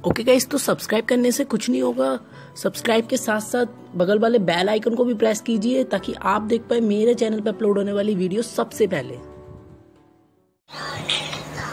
Okay guys, तो subscribe करने से कुछ नहीं होगा। सब्सक्राइब के साथ साथ बगल वाले बेल आइकन को भी प्रेस कीजिए ताकि आप देख पाए मेरे चैनल पर अपलोड होने वाली वीडियो सबसे पहले।